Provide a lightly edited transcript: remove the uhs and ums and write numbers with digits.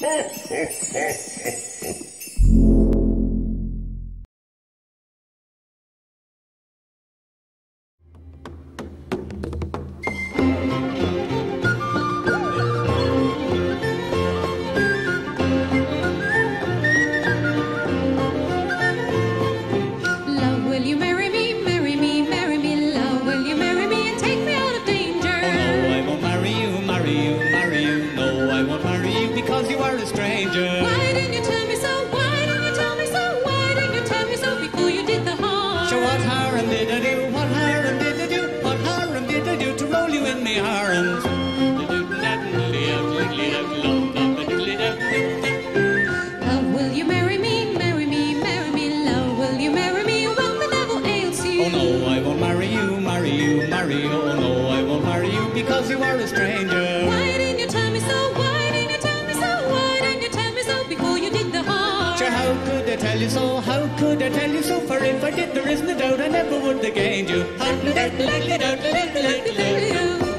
Because you are a stranger. Why didn't you tell me so? Why didn't you tell me so? Why didn't you tell me so before you did the harm? Sure, how could I tell you so? How could I tell you so? For if I did, there isn't a doubt I never would have gained you.